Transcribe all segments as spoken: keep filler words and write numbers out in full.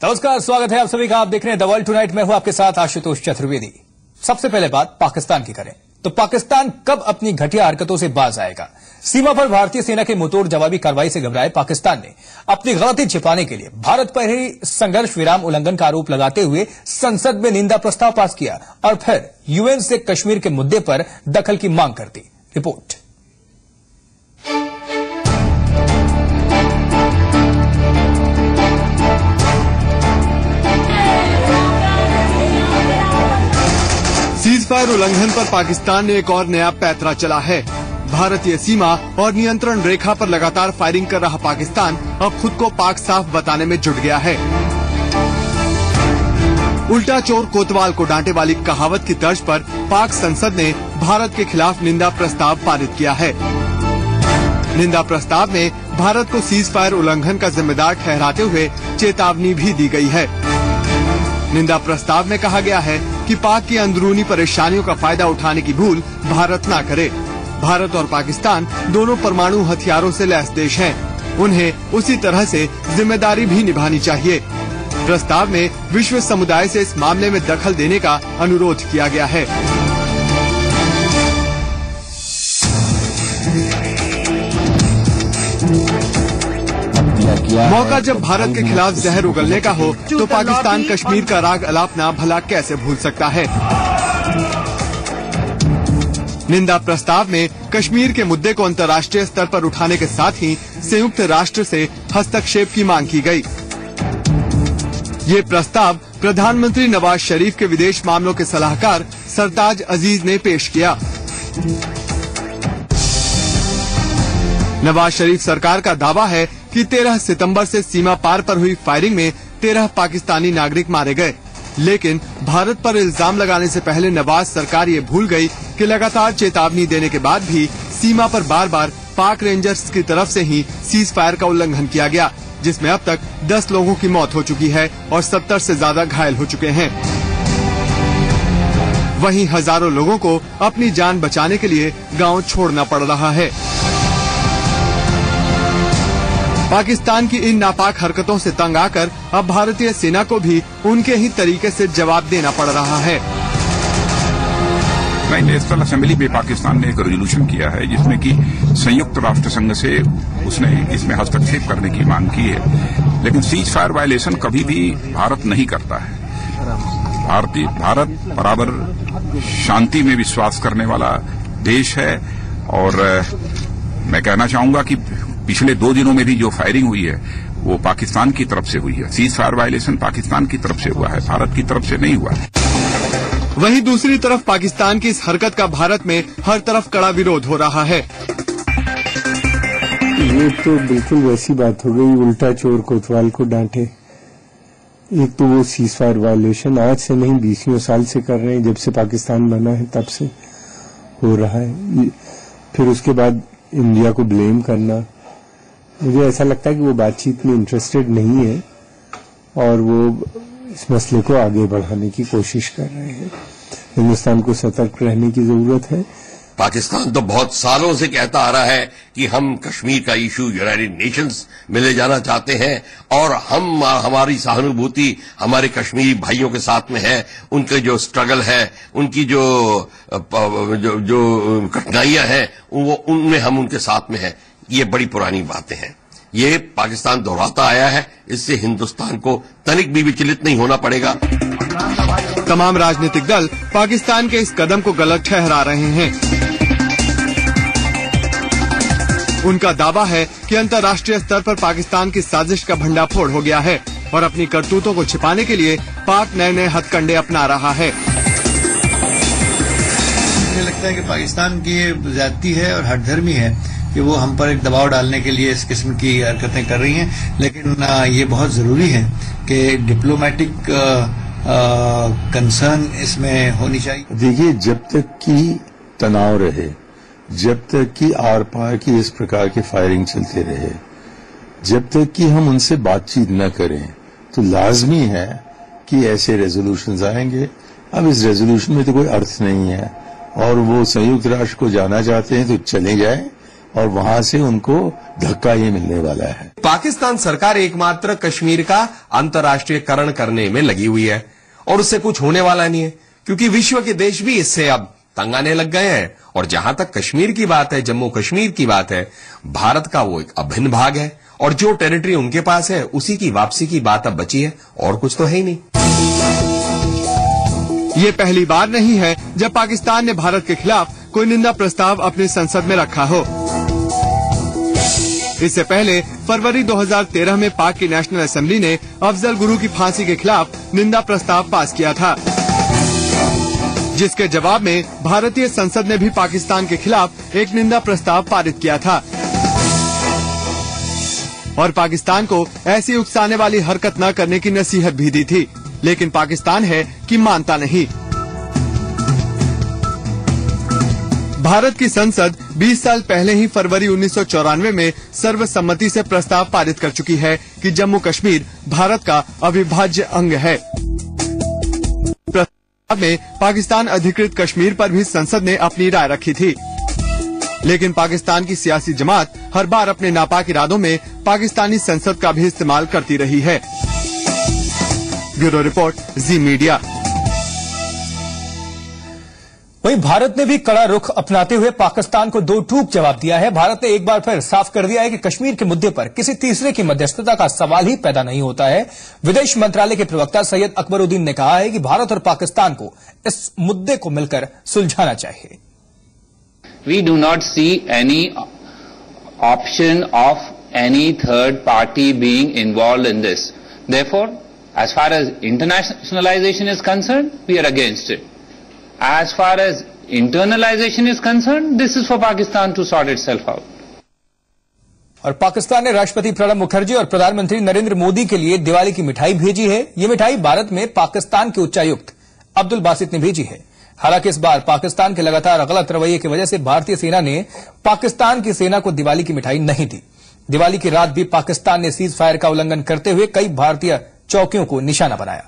नमस्कार, स्वागत है आप सभी का। आप देख रहे हैं द वर्ल्ड टुनाइट। मैं हूं आपके साथ आशुतोष चतुर्वेदी। सबसे पहले बात पाकिस्तान की करें तो पाकिस्तान कब अपनी घटिया हरकतों से बाज आएगा? सीमा पर भारतीय सेना के मुंहतोड़ जवाबी कार्रवाई से घबराए पाकिस्तान ने अपनी गलती छिपाने के लिए भारत पर ही संघर्ष विराम उल्लंघन का आरोप लगाते हुए संसद में निंदा प्रस्ताव पास किया और फिर यूएन से कश्मीर के मुद्दे पर दखल की मांग कर दी। रिपोर्ट। सीजफायर उल्लंघन पर पाकिस्तान ने एक और नया पैंतरा चला है। भारतीय सीमा और नियंत्रण रेखा पर लगातार फायरिंग कर रहा पाकिस्तान अब खुद को पाक साफ बताने में जुट गया है। उल्टा चोर कोतवाल को डांटे वाली कहावत की तर्ज पर पाक संसद ने भारत के खिलाफ निंदा प्रस्ताव पारित किया है। निंदा प्रस्ताव में भारत को सीजफायर उल्लंघन का जिम्मेदार ठहराते हुए चेतावनी भी दी गई है। निंदा प्रस्ताव में कहा गया है कि पाक की अंदरूनी परेशानियों का फायदा उठाने की भूल भारत न करे। भारत और पाकिस्तान दोनों परमाणु हथियारों से लैस देश हैं। उन्हें उसी तरह से जिम्मेदारी भी निभानी चाहिए। प्रस्ताव में विश्व समुदाय से इस मामले में दखल देने का अनुरोध किया गया है। मौका जब भारत के खिलाफ जहर उगलने का हो तो पाकिस्तान कश्मीर का राग अलापना भला कैसे भूल सकता है। निंदा प्रस्ताव में कश्मीर के मुद्दे को अंतर्राष्ट्रीय स्तर पर उठाने के साथ ही संयुक्त राष्ट्र से हस्तक्षेप की मांग की गई। ये प्रस्ताव प्रधानमंत्री नवाज शरीफ के विदेश मामलों के सलाहकार सरताज अजीज ने पेश किया। नवाज शरीफ सरकार का दावा है कि तेरह सितंबर से सीमा पार पर हुई फायरिंग में तेरह पाकिस्तानी नागरिक मारे गए, लेकिन भारत पर इल्जाम लगाने से पहले नवाज सरकार ये भूल गई कि लगातार चेतावनी देने के बाद भी सीमा पर बार बार पाक रेंजर्स की तरफ से ही सीज फायर का उल्लंघन किया गया, जिसमें अब तक दस लोगों की मौत हो चुकी है और सत्तर से ज्यादा घायल हो चुके हैं। वहीं हजारों लोगों को अपनी जान बचाने के लिए गांव छोड़ना पड़ रहा है। पाकिस्तान की इन नापाक हरकतों से तंग आकर अब भारतीय सेना को भी उनके ही तरीके से जवाब देना पड़ रहा है। नेशनल असेंबली में पाकिस्तान ने एक रेजोल्यूशन किया है जिसमें कि संयुक्त राष्ट्र संघ से उसने इसमें हस्तक्षेप करने की मांग की है, लेकिन सीज फायर वायलेशन कभी भी भारत नहीं करता है। भारतीय भारत बराबर शांति में विश्वास करने वाला देश है और मैं कहना चाहूंगा कि पिछले दो दिनों में भी जो फायरिंग हुई है वो पाकिस्तान की तरफ से हुई है। सीज फायर वायलेशन पाकिस्तान की तरफ से हुआ है, भारत की तरफ से नहीं हुआ है। वहीं दूसरी तरफ पाकिस्तान की इस हरकत का भारत में हर तरफ कड़ा विरोध हो रहा है। ये तो बिल्कुल वैसी बात हो गई, उल्टा चोर कोतवाल को डांटे। एक तो वो सीज फायर वायलेशन आज से नहीं बीसियों साल से कर रहे हैं, जब से पाकिस्तान बना है तब से हो रहा है। फिर उसके बाद इंडिया को ब्लेम करना, मुझे ऐसा लगता है कि वो बातचीत में इंटरेस्टेड नहीं है और वो इस मसले को आगे बढ़ाने की कोशिश कर रहे हैं। हिंदुस्तान को सतर्क रहने की जरूरत है। पाकिस्तान तो बहुत सालों से कहता आ रहा है कि हम कश्मीर का इशू यूनाइटेड नेशंस में ले जाना चाहते हैं और हम हमारी सहानुभूति हमारे कश्मीरी भाइयों के साथ में है। उनके जो स्ट्रगल है, उनकी जो जो, जो कठिनाइयां हैं, वो उनमें हम उनके साथ में है। ये बड़ी पुरानी बातें हैं, ये पाकिस्तान दोहराता आया है। इससे हिंदुस्तान को तनिक भी विचलित नहीं होना पड़ेगा। तमाम राजनीतिक दल पाकिस्तान के इस कदम को गलत ठहरा रहे हैं। उनका दावा है कि अंतर्राष्ट्रीय स्तर पर पाकिस्तान की साजिश का भंडाफोड़ हो गया है और अपनी करतूतों को छिपाने के लिए पाक नए नए हथकंडे अपना रहा है। मुझे लगता है कि पाकिस्तान की ये ज्यादती है और हठधर्मी है कि वो हम पर एक दबाव डालने के लिए इस किस्म की हरकतें कर रही हैं, लेकिन ये बहुत जरूरी है कि डिप्लोमेटिक कंसर्न इसमें होनी चाहिए। देखिए, जब तक की तनाव रहे, जब तक कि आर पार की इस प्रकार की फायरिंग चलते रहे, जब तक कि हम उनसे बातचीत न करें, तो लाजमी है कि ऐसे रेजोल्यूशंस आएंगे। अब इस रेजोल्यूशन में तो कोई अर्थ नहीं है और वो संयुक्त राष्ट्र को जाना चाहते हैं तो चले जाए, और वहां से उनको धक्का ही मिलने वाला है। पाकिस्तान सरकार एकमात्र कश्मीर का अंतर्राष्ट्रीयकरण करने में लगी हुई है और उससे कुछ होने वाला नहीं है, क्योंकि विश्व के देश भी इससे अब तंग आने लग गए हैं। और जहां तक कश्मीर की बात है, जम्मू कश्मीर की बात है, भारत का वो एक अभिन्न भाग है और जो टेरिटरी उनके पास है उसी की वापसी की बात अब बची है, और कुछ तो है ही नहीं। ये पहली बार नहीं है जब पाकिस्तान ने भारत के खिलाफ कोई निंदा प्रस्ताव अपनी संसद में रखा हो। इससे पहले फरवरी दो हज़ार तेरह में पाक की नेशनल असेंबली ने अफजल गुरु की फांसी के खिलाफ निंदा प्रस्ताव पास किया था, जिसके जवाब में भारतीय संसद ने भी पाकिस्तान के खिलाफ एक निंदा प्रस्ताव पारित किया था और पाकिस्तान को ऐसी उकसाने वाली हरकत न करने की नसीहत भी दी थी। लेकिन पाकिस्तान है कि मानता नहीं। भारत की संसद बीस साल पहले ही फरवरी उन्नीस सौ चौरानवे में सर्वसम्मति से प्रस्ताव पारित कर चुकी है कि जम्मू कश्मीर भारत का अविभाज्य अंग है। प्रस्ताव में पाकिस्तान अधिकृत कश्मीर पर भी संसद ने अपनी राय रखी थी, लेकिन पाकिस्तान की सियासी जमात हर बार अपने नापाक इरादों में पाकिस्तानी संसद का भी इस्तेमाल करती रही है। Bureau report, Zee Media. वहीं भारत ने भी कड़ा रुख अपनाते हुए पाकिस्तान को दो टूक जवाब दिया है। भारत ने एक बार फिर साफ कर दिया है कि कश्मीर के मुद्दे पर किसी तीसरे की मध्यस्थता का सवाल ही पैदा नहीं होता है। विदेश मंत्रालय के प्रवक्ता सैयद अकबरुद्दीन ने कहा है कि भारत और पाकिस्तान को इस मुद्दे को मिलकर सुलझाना चाहिए। We do not see any option of any third party being involved in this. Therefore, as far as internationalization is concerned, we are against it. As far as internalization is concerned, this is for Pakistan to sort itself out. और पाकिस्तान ने राष्ट्रपति प्रणब मुखर्जी और प्रधानमंत्री नरेंद्र मोदी के लिए दिवाली की मिठाई भेजी है। ये मिठाई भारत में पाकिस्तान के उच्चायुक्त अब्दुल बासित ने भेजी है। हालांकि इस बार पाकिस्तान के लगातार गलत रवैये की वजह से भारतीय सेना ने पाकिस्तान की सेना को दिवाली की मिठाई नहीं दी। दिवाली की रात भी पाकिस्तान ने सीज फायर का उल्लंघन करते हुए कई भारतीय चौकियों को निशाना बनाया।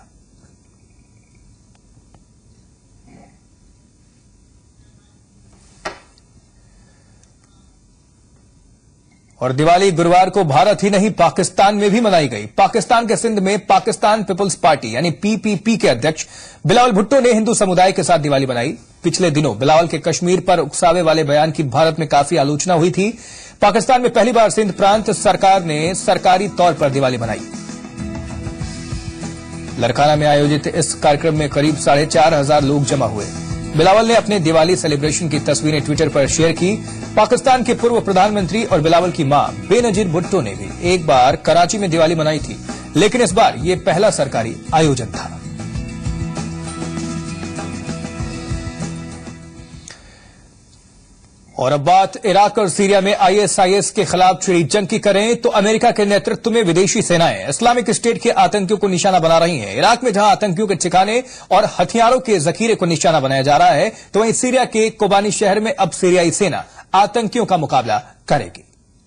और दिवाली गुरुवार को भारत ही नहीं पाकिस्तान में भी मनाई गई। पाकिस्तान के सिंध में पाकिस्तान पीपुल्स पार्टी यानी पीपीपी के अध्यक्ष बिलावल भुट्टो ने हिंदू समुदाय के साथ दिवाली मनाई। पिछले दिनों बिलावल के कश्मीर पर उकसावे वाले बयान की भारत में काफी आलोचना हुई थी। पाकिस्तान में पहली बार सिंध प्रांत सरकार ने सरकारी तौर पर दिवाली मनाई। लरकाना में आयोजित इस कार्यक्रम में करीब साढ़े चार हजार लोग जमा हुए। बिलावल ने अपने दिवाली सेलिब्रेशन की तस्वीरें ट्विटर पर शेयर की। पाकिस्तान के पूर्व प्रधानमंत्री और बिलावल की मां बेनजीर भुट्टो ने भी एक बार कराची में दिवाली मनाई थी, लेकिन इस बार ये पहला सरकारी आयोजन था। और अब बात इराक और सीरिया में आईएसआईएस के खिलाफ छिड़ी जंग की करें तो अमेरिका के नेतृत्व में विदेशी सेनाएं इस्लामिक स्टेट के आतंकियों को निशाना बना रही हैं। इराक में जहां आतंकियों के ठिकाने और हथियारों के जखीरे को निशाना बनाया जा रहा है, तो वहीं सीरिया के कोबानी शहर में अब सीरियाई सेना आतंकियों का मुकाबला करेगी।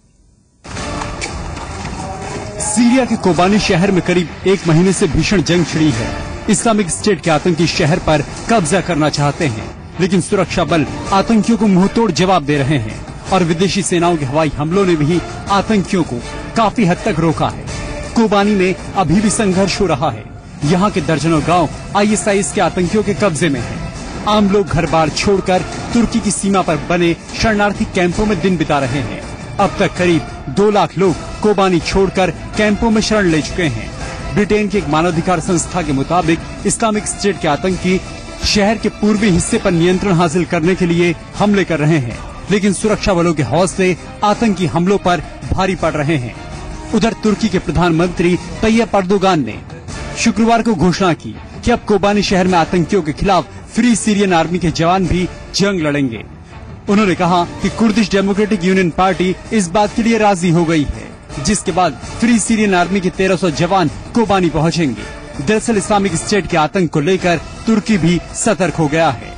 सीरिया के कोबानी शहर में करीब एक महीने से भीषण जंग छिड़ी है। इस्लामिक स्टेट के आतंकी शहर पर कब्जा करना चाहते हैं, लेकिन सुरक्षा बल आतंकियों को मुंहतोड़ जवाब दे रहे हैं और विदेशी सेनाओं के हवाई हमलों ने भी आतंकियों को काफी हद तक रोका है। कोबानी में अभी भी संघर्ष हो रहा है। यहाँ के दर्जनों गांव आईएसआईएस के आतंकियों के कब्जे में हैं। आम लोग घर बार छोड़कर तुर्की की सीमा पर बने शरणार्थी कैंपों में दिन बिता रहे हैं। अब तक करीब दो लाख लोग कोबानी छोड़कर कैंपों में शरण ले चुके हैं। ब्रिटेन की एक मानवाधिकार संस्था के मुताबिक इस्लामिक स्टेट के आतंकी शहर के पूर्वी हिस्से पर नियंत्रण हासिल करने के लिए हमले कर रहे हैं, लेकिन सुरक्षा बलों के हौसले आतंकी हमलों पर भारी पड़ रहे हैं। उधर तुर्की के प्रधानमंत्री तैयब अर्दोगान ने शुक्रवार को घोषणा की कि अब कोबानी शहर में आतंकियों के खिलाफ फ्री सीरियन आर्मी के जवान भी जंग लड़ेंगे। उन्होंने कहा कि कुर्दिश डेमोक्रेटिक यूनियन पार्टी इस बात के लिए राजी हो गई है, जिसके बाद फ्री सीरियन आर्मी के तेरह सौ जवान कोबानी पहुंचेंगे। दरअसल इस्लामिक स्टेट के आतंक को लेकर तुर्की भी सतर्क हो गया है।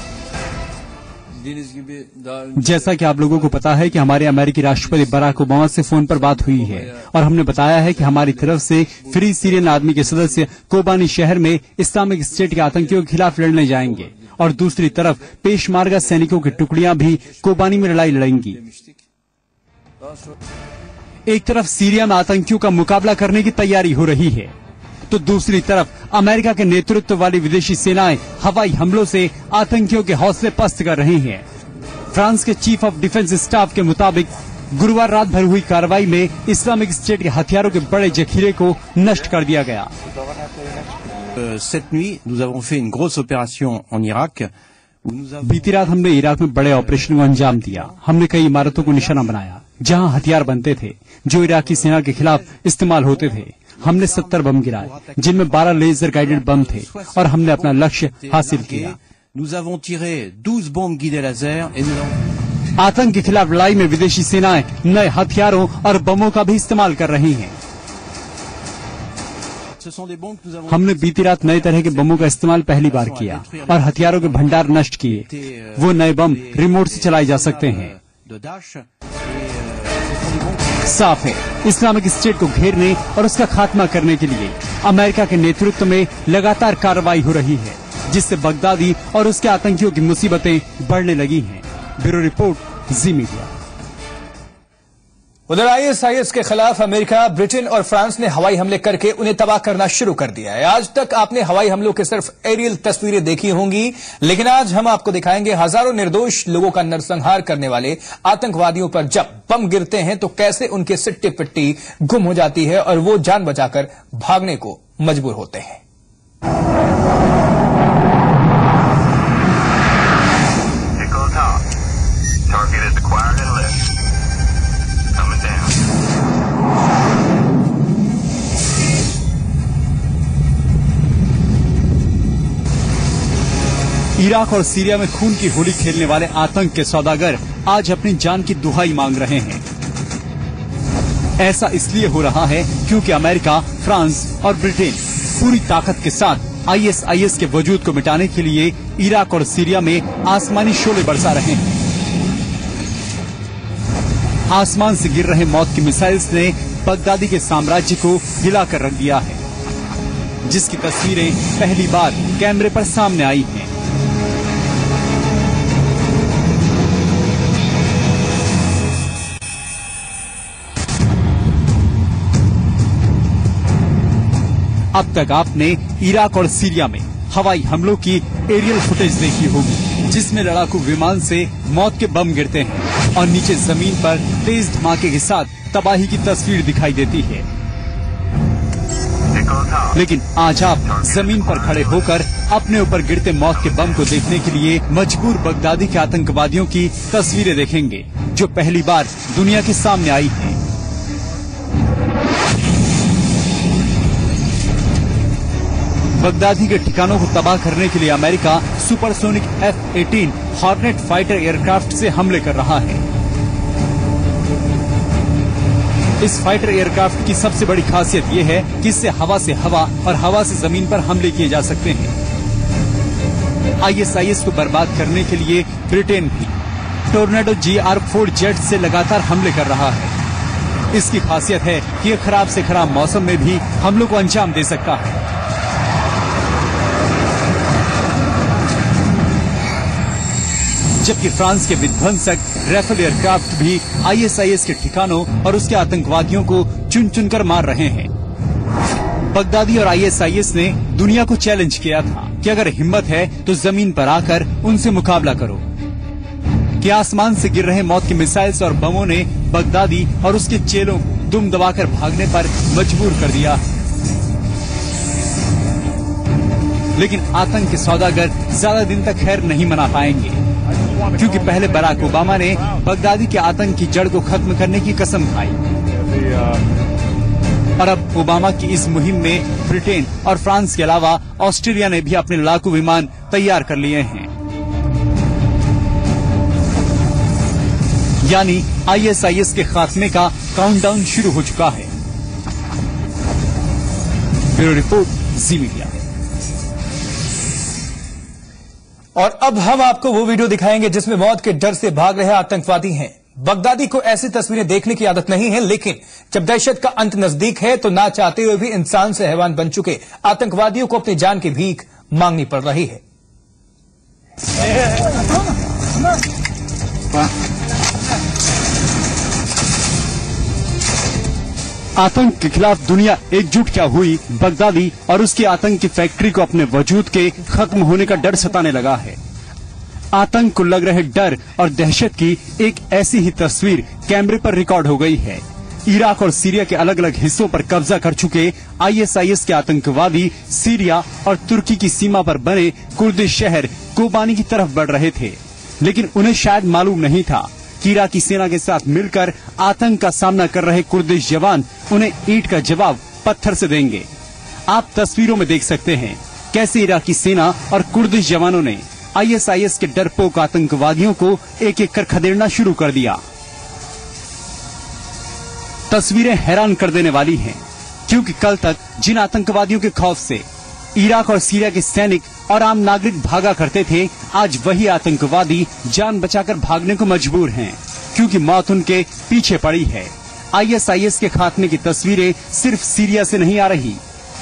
जैसा कि आप लोगों को पता है कि हमारे अमेरिकी राष्ट्रपति बराक ओबामा से फोन पर बात हुई है और हमने बताया है कि हमारी तरफ से फ्री सीरियन आर्मी के सदस्य कोबानी शहर में इस्लामिक स्टेट के आतंकियों के खिलाफ लड़ने जाएंगे और दूसरी तरफ पेशमार्गा सैनिकों की टुकड़ियां भी कोबानी में लड़ाई लड़ेंगी। एक तरफ सीरिया में आतंकियों का मुकाबला करने की तैयारी हो रही है, तो दूसरी तरफ अमेरिका के नेतृत्व वाली विदेशी सेनाएं हवाई हमलों से आतंकियों के हौसले पस्त कर रही हैं। फ्रांस के चीफ ऑफ डिफेंस स्टाफ के मुताबिक गुरुवार रात भर हुई कार्रवाई में इस्लामिक स्टेट के हथियारों के बड़े जखीरे को नष्ट कर दिया गया। Cette nuit, nous avons fait une grosse opération en Irak. बीती रात हमने इराक में बड़े ऑपरेशन को अंजाम दिया। हमने कई इमारतों को निशाना बनाया जहां हथियार बनते थे जो इराकी सेना के खिलाफ इस्तेमाल होते थे। हमने सत्तर बम गिराए जिनमें बारह लेजर गाइडेड बम थे और हमने अपना लक्ष्य हासिल किया। Nous avons tiré douze bombes guidées laser et nous avons... आतंक के खिलाफ लड़ाई में विदेशी सेनाएं नए हथियारों और बमों का भी इस्तेमाल कर रही हैं। हमने बीती रात नए तरह के बमों का इस्तेमाल पहली बार किया और हथियारों के भंडार नष्ट किए। वो नए बम रिमोट से चलाए जा सकते हैं। साफ है, इस्लामिक स्टेट को घेरने और उसका खात्मा करने के लिए अमेरिका के नेतृत्व में लगातार कार्रवाई हो रही है, जिससे बगदादी और उसके आतंकियों की मुसीबतें बढ़ने लगी हैं। Bureau report, Zee Media. उधर आईएसआईएस के खिलाफ अमेरिका, ब्रिटेन और फ्रांस ने हवाई हमले करके उन्हें तबाह करना शुरू कर दिया है। आज तक आपने हवाई हमलों के सिर्फ एरियल तस्वीरें देखी होंगी, लेकिन आज हम आपको दिखाएंगे हजारों निर्दोष लोगों का नरसंहार करने वाले आतंकवादियों पर जब बम गिरते हैं तो कैसे उनकी सिट्टी पिट्टी गुम हो जाती है और वो जान बचाकर भागने को मजबूर होते हैं। इराक और सीरिया में खून की होली खेलने वाले आतंक के सौदागर आज अपनी जान की दुहाई मांग रहे हैं। ऐसा इसलिए हो रहा है क्योंकि अमेरिका, फ्रांस और ब्रिटेन पूरी ताकत के साथ आईएसआईएस के वजूद को मिटाने के लिए इराक और सीरिया में आसमानी शोले बरसा रहे हैं। आसमान से गिर रहे मौत की मिसाइल्स ने बगदादी के साम्राज्य को हिलाकर रख दिया है, जिसकी तस्वीरें पहली बार कैमरे पर सामने आई हैं। अब तक आपने इराक और सीरिया में हवाई हमलों की एरियल फुटेज देखी होगी, जिसमें लड़ाकू विमान से मौत के बम गिरते हैं और नीचे जमीन पर तेज धमाके के साथ तबाही की तस्वीर दिखाई देती है। लेकिन आज आप जमीन पर खड़े होकर अपने ऊपर गिरते मौत के बम को देखने के लिए मजबूर बगदादी के आतंकवादियों की तस्वीरें देखेंगे, जो पहली बार दुनिया के सामने आई हैं। बगदादी के ठिकानों को तबाह करने के लिए अमेरिका सुपरसोनिक एफ अठारह हॉर्नेट फाइटर एयरक्राफ्ट से हमले कर रहा है। इस फाइटर एयरक्राफ्ट की सबसे बड़ी खासियत ये है कि इससे हवा से हवा और हवा से जमीन पर हमले किए जा सकते हैं। आईएसआईएस को बर्बाद करने के लिए ब्रिटेन भी Tornado G R four jet से लगातार हमले कर रहा है। इसकी खासियत है कि यह खराब से खराब मौसम में भी हमलों को अंजाम दे सकता है। जबकि फ्रांस के विध्वंसक राफेल एयरक्राफ्ट भी आईएसआईएस के ठिकानों और उसके आतंकवादियों को चुन चुनकर मार रहे हैं। बगदादी और आईएसआईएस ने दुनिया को चैलेंज किया था कि अगर हिम्मत है तो जमीन पर आकर उनसे मुकाबला करो। कि आसमान से गिर रहे मौत की मिसाइल्स और बमों ने बगदादी और उसके चेलों को दुम दबाकर भागने पर मजबूर कर दिया। लेकिन आतंक के सौदागर ज्यादा दिन तक खैर नहीं मना पाएंगे, क्योंकि पहले बराक ओबामा ने बगदादी के आतंक की जड़ को खत्म करने की कसम खाई और अब ओबामा की इस मुहिम में ब्रिटेन और फ्रांस के अलावा ऑस्ट्रेलिया ने भी अपने लड़ाकू विमान तैयार कर लिए हैं। यानी आईएसआईएस के खात्मे का काउंटडाउन शुरू हो चुका है। Bureau report, Zee Media. और अब हम आपको वो वीडियो दिखाएंगे जिसमें मौत के डर से भाग रहे आतंकवादी हैं। बगदादी को ऐसी तस्वीरें देखने की आदत नहीं है, लेकिन जब दहशत का अंत नजदीक है तो ना चाहते हुए भी इंसान से हैवान बन चुके आतंकवादियों को अपनी जान की भीख मांगनी पड़ रही है। आतंक के खिलाफ दुनिया एकजुट क्या हुई, बगदादी और उसकी आतंक की फैक्ट्री को अपने वजूद के खत्म होने का डर सताने लगा है। आतंक को लग रहे डर और दहशत की एक ऐसी ही तस्वीर कैमरे पर रिकॉर्ड हो गई है। इराक और सीरिया के अलग अलग हिस्सों पर कब्जा कर चुके आईएसआईएस के आतंकवादी सीरिया और तुर्की की सीमा पर बने कुर्दिश शहर कोबानी की तरफ बढ़ रहे थे, लेकिन उन्हें शायद मालूम नहीं था कि इराकी सेना के साथ मिलकर आतंक का सामना कर रहे कुर्दिश जवान उन्हें ईंट का जवाब पत्थर से देंगे। आप तस्वीरों में देख सकते हैं कैसे इराकी सेना और कुर्दिश जवानों ने आईएसआईएस के डरपोक आतंकवादियों को एक एक कर खदेड़ना शुरू कर दिया। तस्वीरें हैरान कर देने वाली हैं, क्योंकि कल तक जिन आतंकवादियों के खौफ से इराक और सीरिया के सैनिक और आम नागरिक भागा करते थे, आज वही आतंकवादी जान बचाकर भागने को मजबूर हैं, क्योंकि मौत उनके पीछे पड़ी है। आईएसआईएस के खात्मे की तस्वीरें सिर्फ सीरिया से नहीं आ रही,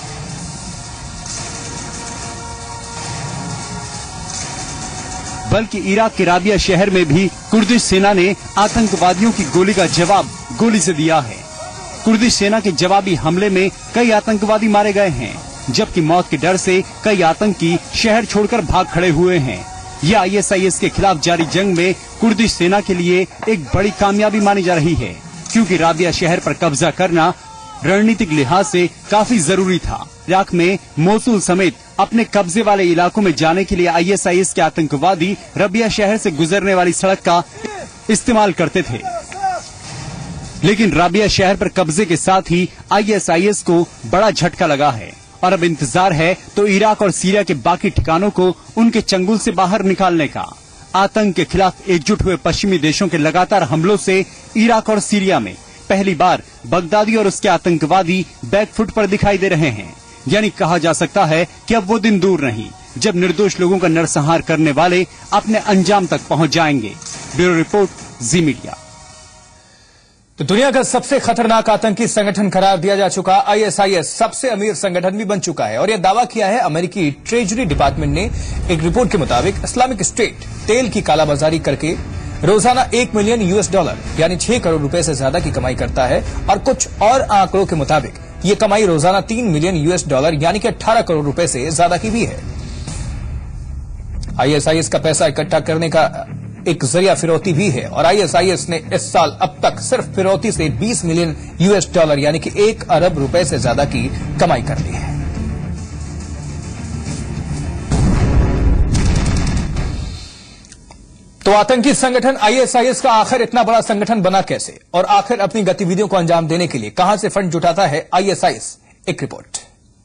बल्कि इराक के राबिया शहर में भी कुर्दिश सेना ने आतंकवादियों की गोली का जवाब गोली से दिया है। कुर्दिश सेना के जवाबी हमले में कई आतंकवादी मारे गए हैं, जबकि मौत के डर से कई आतंकी शहर छोड़कर भाग खड़े हुए हैं। यह आईएसआईएस के खिलाफ जारी जंग में कुर्दिश सेना के लिए एक बड़ी कामयाबी मानी जा रही है, क्योंकि राबिया शहर पर कब्जा करना रणनीतिक लिहाज से काफी जरूरी था। इराक में मोसुल समेत अपने कब्जे वाले इलाकों में जाने के लिए आईएसआईएस के आतंकवादी रबिया शहर से गुजरने वाली सड़क का इस्तेमाल करते थे, लेकिन राबिया शहर पर कब्जे के साथ ही आईएसआईएस को बड़ा झटका लगा है और अब इंतजार है तो इराक और सीरिया के बाकी ठिकानों को उनके चंगुल से बाहर निकालने का। आतंक के खिलाफ एकजुट हुए पश्चिमी देशों के लगातार हमलों से इराक और सीरिया में पहली बार बगदादी और उसके आतंकवादी बैकफुट पर दिखाई दे रहे हैं। यानी कहा जा सकता है कि अब वो दिन दूर नहीं जब निर्दोष लोगों का नरसंहार करने वाले अपने अंजाम तक पहुंच जाएंगे। Bureau report, Zee Media. तो दुनिया का सबसे खतरनाक आतंकी संगठन करार दिया जा चुका आईएसआईएस सबसे अमीर संगठन भी बन चुका है, और यह दावा किया है अमेरिकी ट्रेजरी डिपार्टमेंट ने। एक रिपोर्ट के मुताबिक इस्लामिक स्टेट तेल की कालाबाजारी करके रोजाना एक मिलियन यूएस डॉलर यानी छह करोड़ रुपए से ज्यादा की कमाई करता है, और कुछ और आंकड़ों के मुताबिक ये कमाई रोजाना तीन मिलियन यूएस डॉलर यानी कि अठारह करोड़ रुपए से ज्यादा की भी है। आईएसआईएस का पैसा इकट्ठा करने का एक जरिया फिरौती भी है, और आईएसआईएस ने इस साल अब तक सिर्फ फिरौती से बीस मिलियन यूएस डॉलर यानी कि एक अरब रुपए से ज्यादा की कमाई कर ली है। तो आतंकी संगठन आईएसआईएस का आखिर इतना बड़ा संगठन बना कैसे, और आखिर अपनी गतिविधियों को अंजाम देने के लिए कहां से फंड जुटाता है आईएसआईएस? एक रिपोर्ट।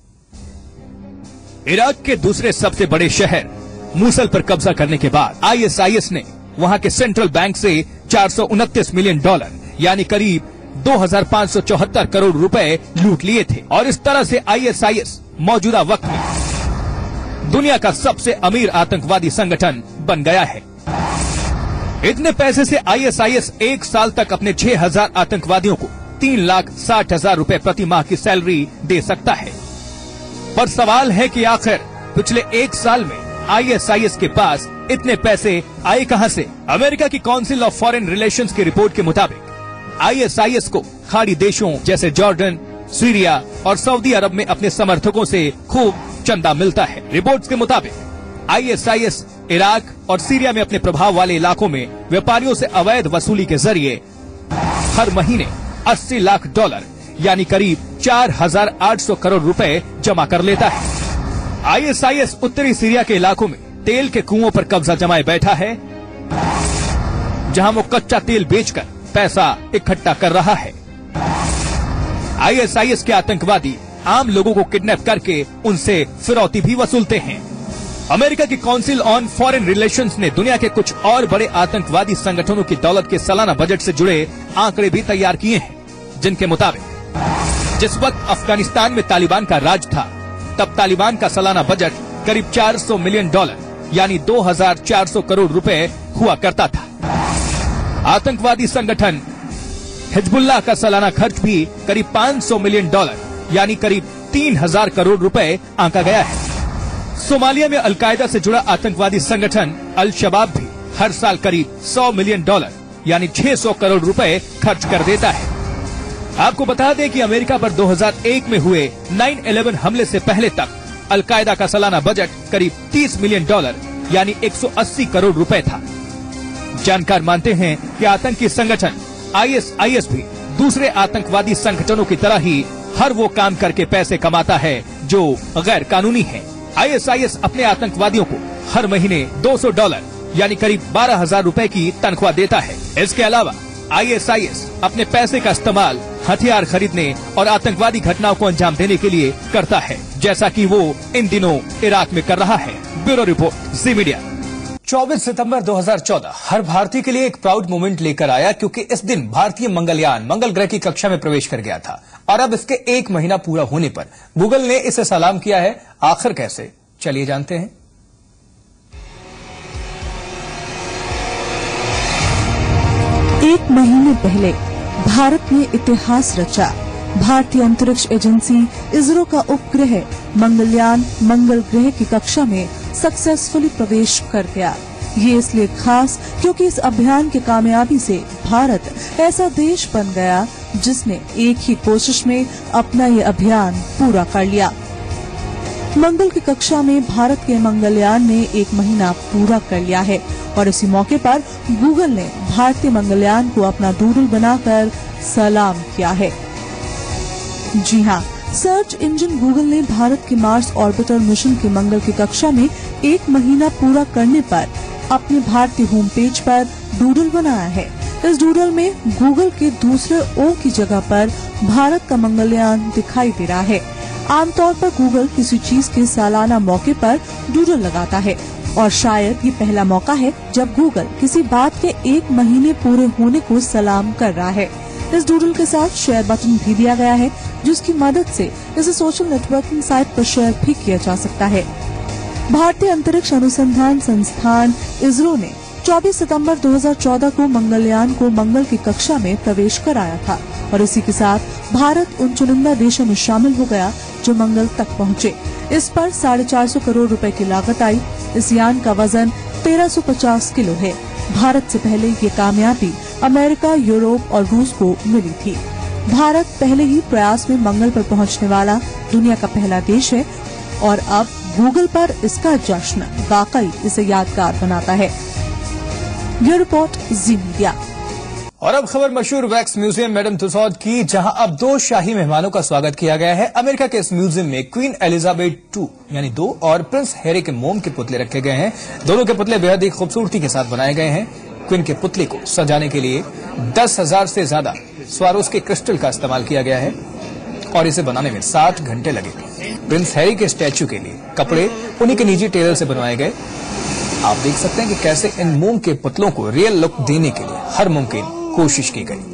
इराक के दूसरे सबसे बड़े शहर मूसल पर कब्जा करने के बाद आईएसआईएस ने वहां के सेंट्रल बैंक से चार सौ उनतीस मिलियन डॉलर यानी करीब दो हजार पाँच सौ चौहत्तर करोड़ रुपए लूट लिए थे, और इस तरह से आईएसआईएस मौजूदा वक्त में दुनिया का सबसे अमीर आतंकवादी संगठन बन गया है। इतने पैसे से आईएसआईएस एक साल तक अपने छह हजार आतंकवादियों को तीन लाख साठ हजार रूपए प्रति माह की सैलरी दे सकता है। पर सवाल है कि आखिर पिछले एक साल में आईएसआईएस के पास इतने पैसे आए कहां से? अमेरिका की काउंसिल ऑफ फॉरेन रिलेशंस की रिपोर्ट के मुताबिक आईएसआईएस को खाड़ी देशों जैसे जॉर्डन, सीरिया और सऊदी अरब में अपने समर्थकों से खूब चंदा मिलता है। रिपोर्ट्स के मुताबिक आईएसआईएस इराक और सीरिया में अपने प्रभाव वाले इलाकों में व्यापारियों से अवैध वसूली के जरिए हर महीने अस्सी लाख डॉलर यानी करीब चार हजार आठ सौ करोड़ रुपए जमा कर लेता है। आईएसआईएस उत्तरी सीरिया के इलाकों में तेल के कुओं पर कब्जा जमाए बैठा है, जहां वो कच्चा तेल बेचकर पैसा इकट्ठा कर रहा है। आईएसआईएस के आतंकवादी आम लोगों को किडनैप करके उनसे फिरौती भी वसूलते हैं। अमेरिका की काउंसिल ऑन फॉरेन रिलेशंस ने दुनिया के कुछ और बड़े आतंकवादी संगठनों की दौलत के सालाना बजट से जुड़े आंकड़े भी तैयार किए हैं, जिनके मुताबिक जिस वक्त अफगानिस्तान में तालिबान का राज था, तब तालिबान का सालाना बजट करीब चार सौ मिलियन डॉलर यानी दो हजार चार सौ करोड़ रुपए हुआ करता था। आतंकवादी संगठन हिजबुल्लाह का सालाना खर्च भी करीब पाँच सौ मिलियन डॉलर यानी करीब तीन हजार करोड़ रुपए आंका गया है। सोमालिया में अलकायदा से जुड़ा आतंकवादी संगठन अल शबाब भी हर साल करीब सौ मिलियन डॉलर यानी छह सौ करोड़ रुपए खर्च कर देता है। आपको बता दें कि अमेरिका पर दो हज़ार एक में हुए नौ इलेवन हमले से पहले तक अलकायदा का सालाना बजट करीब तीस मिलियन डॉलर यानी एक सौ अस्सी करोड़ रुपए था। जानकार मानते हैं कि आतंकी संगठन आई एस आई एस भी दूसरे आतंकवादी संगठनों की तरह ही हर वो काम करके पैसे कमाता है जो गैर कानूनी है। आई एस आई एस अपने आतंकवादियों को हर महीने दो सौ डॉलर यानी करीब बारह हजार रूपए की तनख्वाह देता है। इसके अलावा आई एस आई एस अपने पैसे का इस्तेमाल हथियार खरीदने और आतंकवादी घटनाओं को अंजाम देने के लिए करता है, जैसा कि वो इन दिनों इराक में कर रहा है। Bureau report, Zee Media. चौबीस सितंबर दो हज़ार चौदह हर भारतीय के लिए एक प्राउड मोमेंट लेकर आया, क्योंकि इस दिन भारतीय मंगलयान मंगल ग्रह की कक्षा में प्रवेश कर गया था और अब इसके एक महीना पूरा होने पर गूगल ने इसे सलाम किया है। आखिर कैसे, चलिए जानते हैं। एक महीने पहले भारत ने इतिहास रचा। भारतीय अंतरिक्ष एजेंसी इसरो का उपग्रह मंगलयान मंगल ग्रह की कक्षा में सक्सेसफुली प्रवेश कर गया। ये इसलिए खास क्योंकि इस अभियान की कामयाबी से भारत ऐसा देश बन गया जिसने एक ही कोशिश में अपना ये अभियान पूरा कर लिया। मंगल की कक्षा में भारत के मंगलयान ने एक महीना पूरा कर लिया है और इसी मौके पर गूगल ने भारतीय मंगलयान को अपना डूडल बनाकर सलाम किया है। जी हां, सर्च इंजन गूगल ने भारत के मार्स ऑर्बिटर मिशन के मंगल की कक्षा में एक महीना पूरा करने पर अपने भारतीय होम पेज पर डूडल बनाया है। इस डूडल में गूगल के दूसरे ओ की जगह पर भारत का मंगलयान दिखाई दे रहा है। आमतौर पर गूगल किसी चीज के सालाना मौके पर डूडल लगाता है और शायद ये पहला मौका है जब गूगल किसी बात के एक महीने पूरे होने को सलाम कर रहा है। इस डूडल के साथ शेयर बटन भी दिया गया है, जिसकी मदद से इसे सोशल नेटवर्किंग साइट पर शेयर भी किया जा सकता है। भारतीय अंतरिक्ष अनुसंधान संस्थान इसरो ने चौबीस सितंबर दो हज़ार चौदह को मंगलयान को मंगल की कक्षा में प्रवेश कराया था और इसी के साथ भारत उन चुनिंदा देशों में शामिल हो गया जो मंगल तक पहुंचे। इस पर साढ़े चार सौ करोड़ रुपए की लागत आई। इस यान का वजन तेरह सौ पचास किलो है। भारत से पहले ये कामयाबी अमेरिका, यूरोप और रूस को मिली थी। भारत पहले ही प्रयास में मंगल पर पहुंचने वाला दुनिया का पहला देश है और अब गूगल पर इसका जश्न वाकई इसे यादगार बनाता है। ये रिपोर्ट, जी मीडिया। और अब खबर मशहूर वैक्स म्यूजियम मैडम तुसाद की, जहां अब दो शाही मेहमानों का स्वागत किया गया है। अमेरिका के इस म्यूजियम में क्वीन एलिजाबेथ टू यानी दो और प्रिंस हैरी के मोम के पुतले रखे गए हैं। दोनों के पुतले बेहद ही खूबसूरती के साथ बनाए गए हैं। क्वीन के पुतले को सजाने के लिए दस हजार से ज्यादा स्वारोस्की क्रिस्टल का इस्तेमाल किया गया है और इसे बनाने में साठ घंटे लगे। प्रिंस हैरी के स्टैचू के लिए कपड़े उन्हीं के निजी टेलर से बनवाए गए। आप देख सकते हैं कि कैसे इन मोम के पुतलों को रियल लुक देने के लिए हर मुमकिन कोशिश की गई।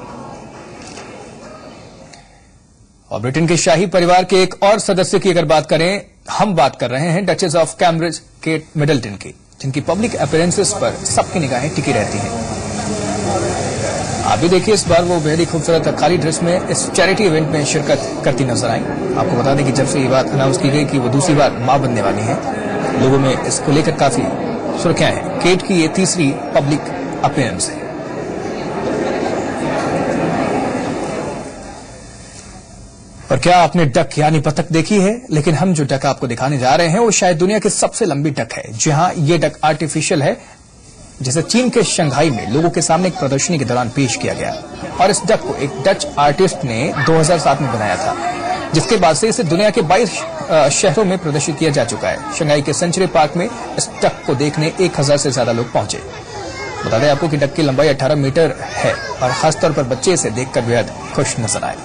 और ब्रिटेन के शाही परिवार के एक और सदस्य की अगर बात करें, हम बात कर रहे हैं Duchess of Cambridge Kate Middleton की, जिनकी पब्लिक अपीयरेंसेस पर सबकी निगाहें टिकी रहती हैं। आप भी देखिए, इस बार वो बेहद ही खूबसूरत काली ड्रेस में इस चैरिटी इवेंट में शिरकत करती नजर आई। आपको बता दें कि जब से ये बात अनाउंस की गई कि वो दूसरी बार मां बनने वाली हैं, लोगों में इसको लेकर काफी सुर्खियां हैं। केट की ये तीसरी पब्लिक अपीयरेंस है। और क्या आपने डक यानी बतख देखी है? लेकिन हम जो डक आपको दिखाने जा रहे हैं वो शायद दुनिया की सबसे लंबी डक है। जी हां, ये डक आर्टिफिशियल है, जिसे चीन के शंघाई में लोगों के सामने एक प्रदर्शनी के दौरान पेश किया गया और इस डक को एक डच आर्टिस्ट ने दो हज़ार सात में बनाया था, जिसके बाद से इसे दुनिया के बाईस शहरों में प्रदर्शित किया जा चुका है। शंघाई के सेंचुरी पार्क में इस डक को देखने एक हजार से ज्यादा लोग पहुंचे। बता दें आपको कि डक की लंबाई अठारह मीटर है और खासतौर पर बच्चे इसे देखकर बेहद खुश नजर आए।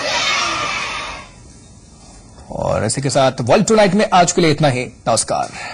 और इसी के साथ वर्ल्ड टुनाइट में आज के लिए इतना ही। नमस्कार।